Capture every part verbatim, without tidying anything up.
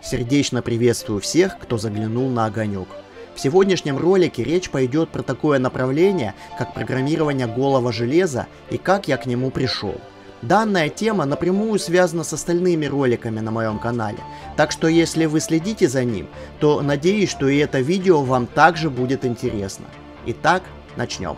Сердечно приветствую всех, кто заглянул на огонек. В сегодняшнем ролике речь пойдет про такое направление, как программирование голого железа и как я к нему пришел. Данная тема напрямую связана с остальными роликами на моем канале, так что если вы следите за ним, то надеюсь, что и это видео вам также будет интересно. Итак, начнем.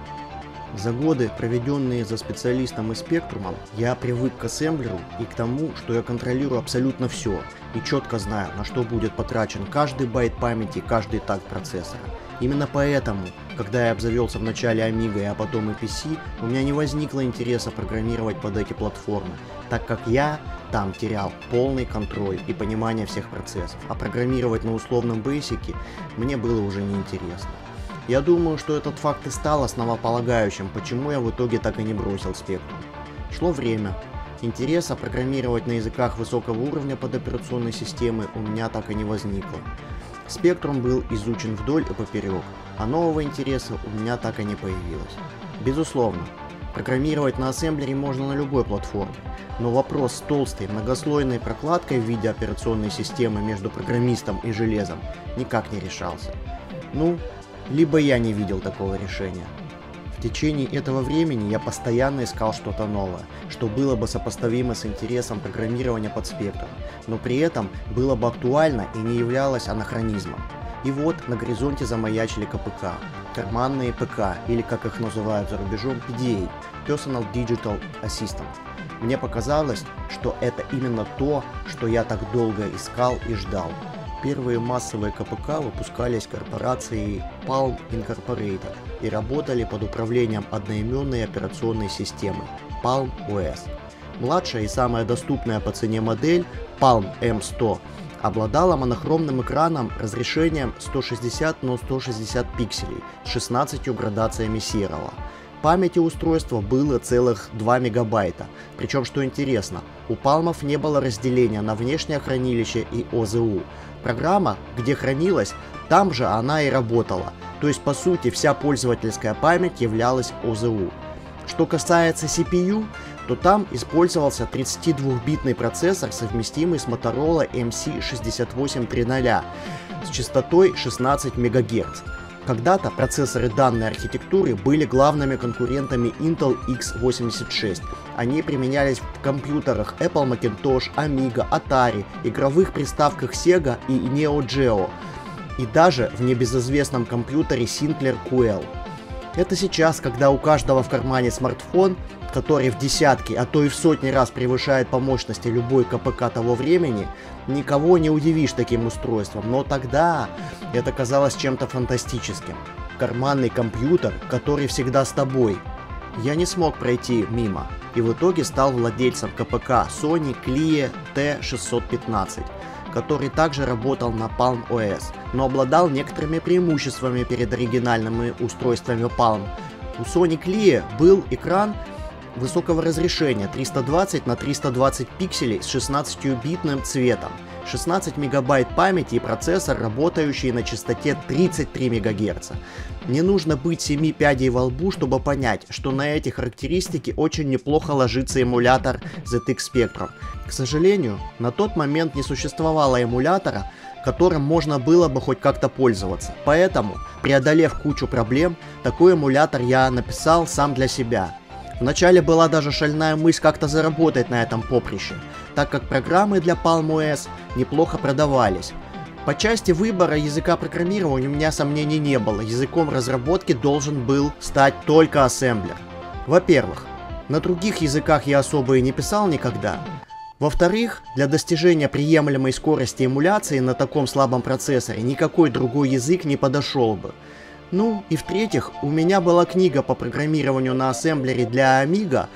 За годы, проведенные за специалистом и спектрумом, я привык к ассемблеру и к тому, что я контролирую абсолютно все и четко знаю, на что будет потрачен каждый байт памяти, каждый такт процессора. Именно поэтому, когда я обзавелся вначале Amiga, а потом и пи си, у меня не возникло интереса программировать под эти платформы, так как я там терял полный контроль и понимание всех процессов, а программировать на условном бейсике мне было уже неинтересно. Я думаю, что этот факт и стал основополагающим, почему я в итоге так и не бросил спектрум. Шло время. Интереса программировать на языках высокого уровня под операционной системой у меня так и не возникло. Спектрум был изучен вдоль и поперек, а нового интереса у меня так и не появилось. Безусловно, программировать на ассемблере можно на любой платформе, но вопрос с толстой многослойной прокладкой в виде операционной системы между программистом и железом никак не решался. Ну, либо я не видел такого решения. В течение этого времени я постоянно искал что-то новое, что было бы сопоставимо с интересом программирования под спектром, но при этом было бы актуально и не являлось анахронизмом. И вот на горизонте замаячили ка пэ ка, карманные пэ ка, или как их называют за рубежом, пи ди эй, Personal Digital Assistant. Мне показалось, что это именно то, что я так долго искал и ждал. Первые массовые ка пэ ка выпускались корпорацией Palm Incorporated и работали под управлением одноименной операционной системы Palm о эс. Младшая и самая доступная по цене модель Palm эм сто обладала монохромным экраном разрешением сто шестьдесят на сто шестьдесят пикселей с шестнадцатью градациями серого. Памяти устройства было целых два мегабайта, причем, что интересно, у палмов не было разделения на внешнее хранилище и о зэ у. Программа, где хранилась, там же она и работала, то есть по сути вся пользовательская память являлась о зэ у. Что касается си пи ю, то там использовался тридцатидвухбитный процессор, совместимый с Motorola эм си шестьдесят восемь триста с частотой шестнадцать мегагерц. Когда-то процессоры данной архитектуры были главными конкурентами Intel икс восемьдесят шесть. Они применялись в компьютерах Apple Macintosh, Amiga, Atari, игровых приставках Sega и Neo Geo, и даже в небезызвестном компьютере Sinclair кью эл. Это сейчас, когда у каждого в кармане смартфон, который в десятки, а то и в сотни раз превышает по мощности любой ка пэ ка того времени, никого не удивишь таким устройством, но тогда это казалось чем-то фантастическим. Карманный компьютер, который всегда с тобой. Я не смог пройти мимо, и в итоге стал владельцем ка пэ ка Sony Clio ти шестьсот пятнадцать, который также работал на Palm о эс, но обладал некоторыми преимуществами перед оригинальными устройствами Palm. У Sony Clio был экран высокого разрешения триста двадцать на триста двадцать пикселей с шестнадцатибитным цветом, шестнадцать мегабайт памяти и процессор, работающий на частоте тридцать три мегагерца. Не нужно быть семи пядей во лбу, чтобы понять, что на эти характеристики очень неплохо ложится эмулятор зет икс Spectrum. К сожалению, на тот момент не существовало эмулятора, которым можно было бы хоть как-то пользоваться. Поэтому, преодолев кучу проблем, такой эмулятор я написал сам для себя. Вначале была даже шальная мысль как-то заработать на этом поприще, так как программы для Palm о эс неплохо продавались. По части выбора языка программирования у меня сомнений не было, языком разработки должен был стать только ассемблер. Во-первых, на других языках я особо и не писал никогда. Во-вторых, для достижения приемлемой скорости эмуляции на таком слабом процессоре никакой другой язык не подошел бы. Ну и в-третьих, у меня была книга по программированию на ассемблере для Amiga,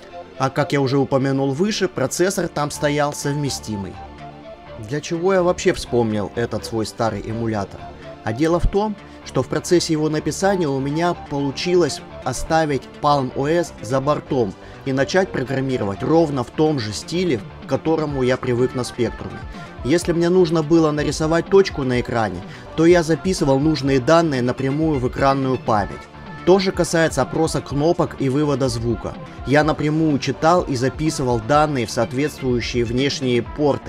а как я уже упомянул выше, процессор там стоял совместимый. Для чего я вообще вспомнил этот свой старый эмулятор? А дело в том, что в процессе его написания у меня получилось оставить Palm о эс за бортом и начать программировать ровно в том же стиле, к которому я привык на спектруме. Если мне нужно было нарисовать точку на экране, то я записывал нужные данные напрямую в экранную память. То же касается опроса кнопок и вывода звука. Я напрямую читал и записывал данные в соответствующие внешние порты,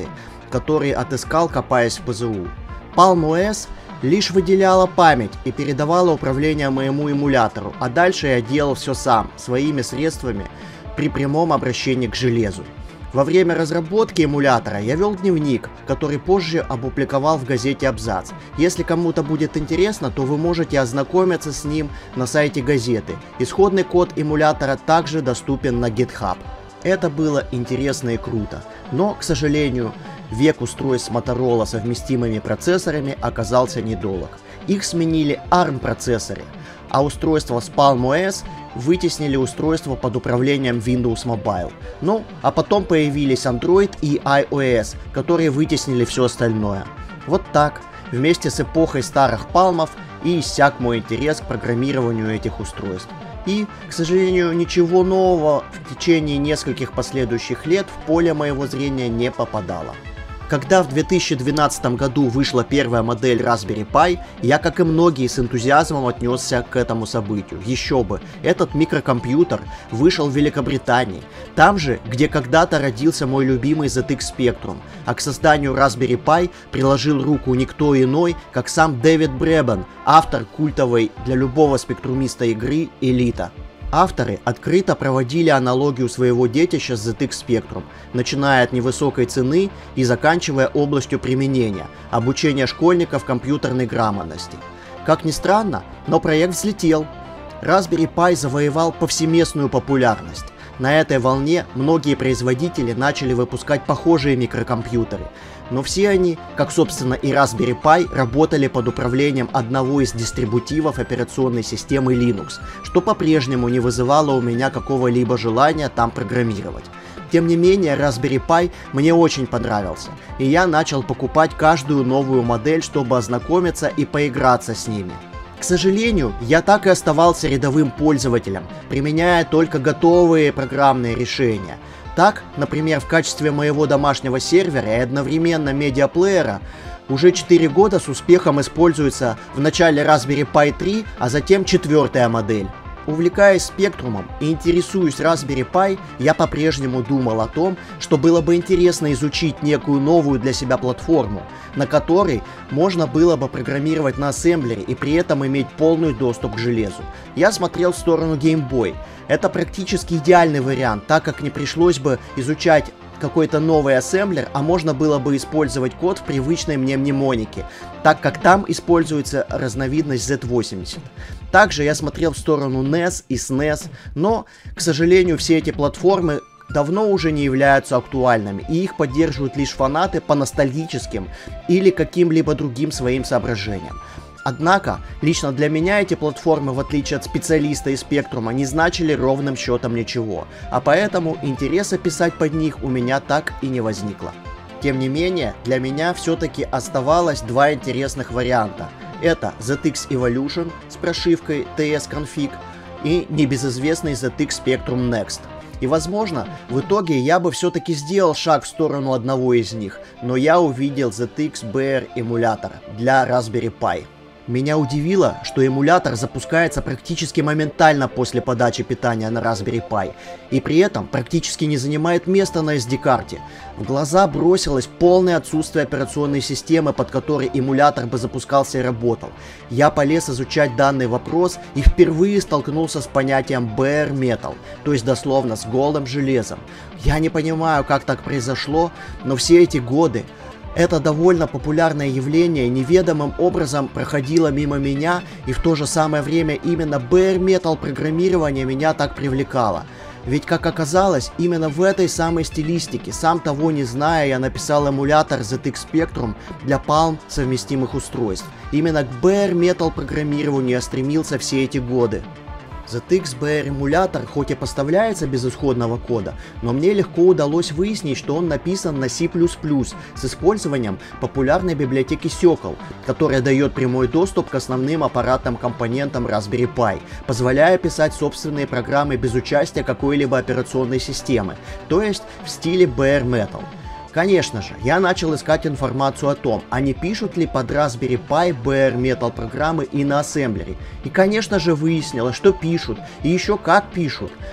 который отыскал, копаясь в пэ зэ у. Palm о эс лишь выделяла память и передавала управление моему эмулятору, а дальше я делал все сам, своими средствами, при прямом обращении к железу. Во время разработки эмулятора я вел дневник, который позже опубликовал в газете «Абзац». Если кому-то будет интересно, то вы можете ознакомиться с ним на сайте газеты. Исходный код эмулятора также доступен на GitHub. Это было интересно и круто, но, к сожалению, век устройств Motorola с совместимыми процессорами оказался недолг. Их сменили арм процессоры, а устройства с Palm о эс вытеснили устройства под управлением Windows Mobile. Ну, а потом появились Android и iOS, которые вытеснили все остальное. Вот так, вместе с эпохой старых палмов и иссяк мой интерес к программированию этих устройств. И, к сожалению, ничего нового в течение нескольких последующих лет в поле моего зрения не попадало. Когда в две тысячи двенадцатом году вышла первая модель Raspberry Pi, я, как и многие, с энтузиазмом отнесся к этому событию. Еще бы, этот микрокомпьютер вышел в Великобритании, там же, где когда-то родился мой любимый зет икс Spectrum, а к созданию Raspberry Pi приложил руку никто иной, как сам Дэвид Бребен, автор культовой для любого спектрумиста игры Элита. Авторы открыто проводили аналогию своего детища с зет икс Spectrum, начиная от невысокой цены и заканчивая областью применения, обучения школьников компьютерной грамотности. Как ни странно, но проект взлетел. Raspberry Pi завоевал повсеместную популярность. На этой волне многие производители начали выпускать похожие микрокомпьютеры, но все они, как собственно и Raspberry Pi, работали под управлением одного из дистрибутивов операционной системы Linux, что по-прежнему не вызывало у меня какого-либо желания там программировать. Тем не менее, Raspberry Pi мне очень понравился, и я начал покупать каждую новую модель, чтобы ознакомиться и поиграться с ними. К сожалению, я так и оставался рядовым пользователем, применяя только готовые программные решения. Так, например, в качестве моего домашнего сервера и одновременно медиаплеера уже четыре года с успехом используется в начале Raspberry Pi три, а затем четвертая модель. Увлекаясь спектрумом и интересуясь Raspberry Pi, я по-прежнему думал о том, что было бы интересно изучить некую новую для себя платформу, на которой можно было бы программировать на ассемблере и при этом иметь полный доступ к железу. Я смотрел в сторону Game Boy. Это практически идеальный вариант, так как не пришлось бы изучать какой-то новый ассемблер, а можно было бы использовать код в привычной мне мнемонике, так как там используется разновидность зет восемьдесят. Также я смотрел в сторону эн и эс и эс эн и эс, но, к сожалению, все эти платформы давно уже не являются актуальными, и их поддерживают лишь фанаты по ностальгическим или каким-либо другим своим соображениям. Однако, лично для меня эти платформы, в отличие от специалиста из Спектрума, не значили ровным счетом ничего, а поэтому интереса писать под них у меня так и не возникло. Тем не менее, для меня все-таки оставалось два интересных варианта. Это зет икс Evolution с прошивкой ти эс-конфиг и небезызвестный зет икс Spectrum Next. И возможно, в итоге я бы все-таки сделал шаг в сторону одного из них, но я увидел зет икс би ар эмулятор для Raspberry Pi. Меня удивило, что эмулятор запускается практически моментально после подачи питания на Raspberry Pi, и при этом практически не занимает места на эс ди-карте. В глаза бросилось полное отсутствие операционной системы, под которой эмулятор бы запускался и работал. Я полез изучать данный вопрос и впервые столкнулся с понятием bare metal, то есть дословно с голым железом. Я не понимаю, как так произошло, но все эти годы это довольно популярное явление неведомым образом проходило мимо меня, и в то же самое время именно bare metal программирование меня так привлекало. Ведь, как оказалось, именно в этой самой стилистике, сам того не зная, я написал эмулятор зет икс Spectrum для Palm совместимых устройств. Именно к bare metal программированию я стремился все эти годы. зет икс би ар эмулятор хоть и поставляется без исходного кода, но мне легко удалось выяснить, что он написан на си плюс плюс с использованием популярной библиотеки Сёкол, которая дает прямой доступ к основным аппаратным компонентам Raspberry Pi, позволяя писать собственные программы без участия какой-либо операционной системы, то есть в стиле bare metal. Конечно же, я начал искать информацию о том, а не пишут ли под Raspberry Pi bare metal программы и на ассемблере. И конечно же выяснилось, что пишут, и еще как пишут.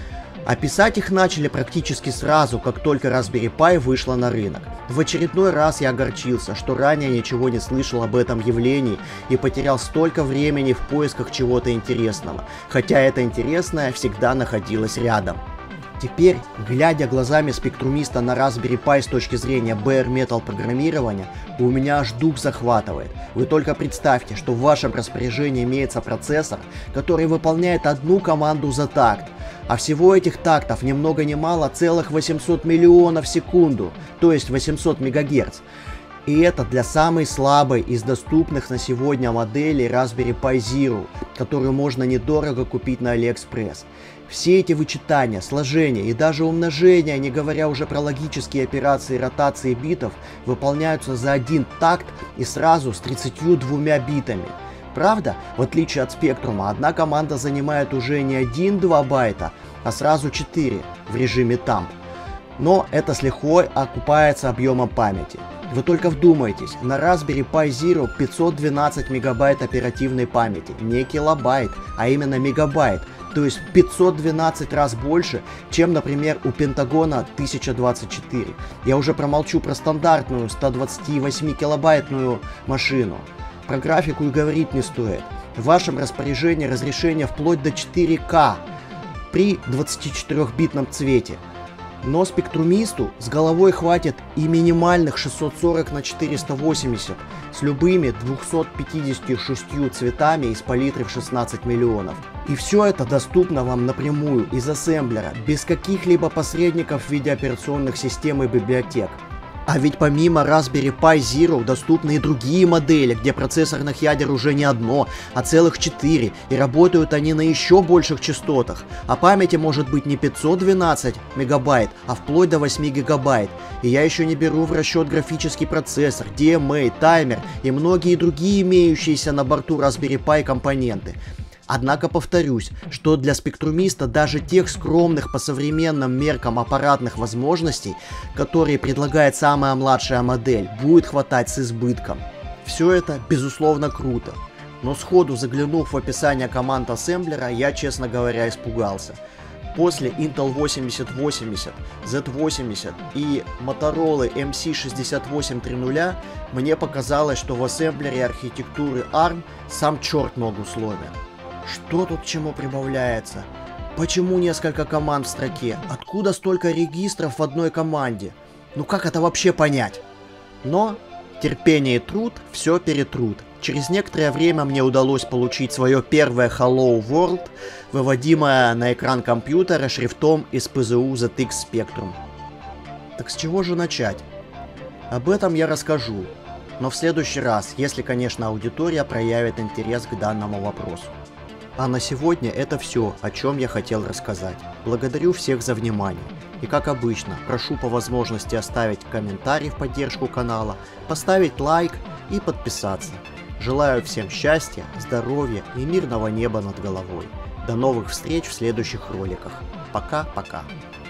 А писать их начали практически сразу, как только Raspberry Pi вышла на рынок. В очередной раз я огорчился, что ранее ничего не слышал об этом явлении и потерял столько времени в поисках чего-то интересного, хотя это интересное всегда находилось рядом. Теперь, глядя глазами спектрумиста на Raspberry Pi с точки зрения Bare Metal программирования, у меня аж дух захватывает. Вы только представьте, что в вашем распоряжении имеется процессор, который выполняет одну команду за такт. А всего этих тактов ни много ни мало целых восемьсот миллионов в секунду, то есть восемьсот мегагерц. И это для самой слабой из доступных на сегодня моделей Raspberry Pi Zero, которую можно недорого купить на AliExpress. Все эти вычитания, сложения и даже умножения, не говоря уже про логические операции ротации битов, выполняются за один такт и сразу с тридцатью двумя битами. Правда, в отличие от спектрума, одна команда занимает уже не один-два байта, а сразу четыре в режиме тамп. Но это с лихвой окупается объемом памяти. Вы только вдумайтесь, на Raspberry Pi Zero пятьсот двенадцать мегабайт оперативной памяти, не килобайт, а именно мегабайт, то есть пятьсот двенадцать раз больше, чем, например, у Пентагона тысяча двадцать четыре. Я уже промолчу про стандартную сто двадцативосьмикилобайтную машину. Про графику и говорить не стоит. В вашем распоряжении разрешение вплоть до четыре ка при двадцатичетырёхбитном цвете. Но спектрумисту с головой хватит и минимальных шестьсот сорок на четыреста восемьдесят с любыми двумястами пятьюдесятью шестью цветами из палитры в шестнадцать миллионов. И все это доступно вам напрямую из ассемблера, без каких-либо посредников в виде операционных систем и библиотек. А ведь помимо Raspberry Pi Zero доступны и другие модели, где процессорных ядер уже не одно, а целых четыре, и работают они на еще больших частотах. А памяти может быть не пятьсот двенадцать мегабайт, а вплоть до восьми гигабайт. И я еще не беру в расчет графический процессор, ди эм эй, таймер и многие другие имеющиеся на борту Raspberry Pi компоненты. Однако повторюсь, что для спектрумиста даже тех скромных по современным меркам аппаратных возможностей, которые предлагает самая младшая модель, будет хватать с избытком. Все это безусловно круто, но сходу заглянув в описание команд ассемблера, я, честно говоря, испугался. После Intel восемьдесят восемьдесят, зет восемьдесят и Motorola эм си шестьдесят восемь тридцать мне показалось, что в ассемблере архитектуры арм сам черт ногу сломит. Что тут чему прибавляется? Почему несколько команд в строке? Откуда столько регистров в одной команде? Ну как это вообще понять? Но терпение и труд все перетрут. Через некоторое время мне удалось получить свое первое Hello World, выводимое на экран компьютера шрифтом из пэ зэ у зет икс Spectrum. Так с чего же начать? Об этом я расскажу, но в следующий раз, если, конечно, аудитория проявит интерес к данному вопросу. А на сегодня это все, о чем я хотел рассказать. Благодарю всех за внимание. И как обычно, прошу по возможности оставить комментарий в поддержку канала, поставить лайк и подписаться. Желаю всем счастья, здоровья и мирного неба над головой. До новых встреч в следующих роликах. Пока-пока.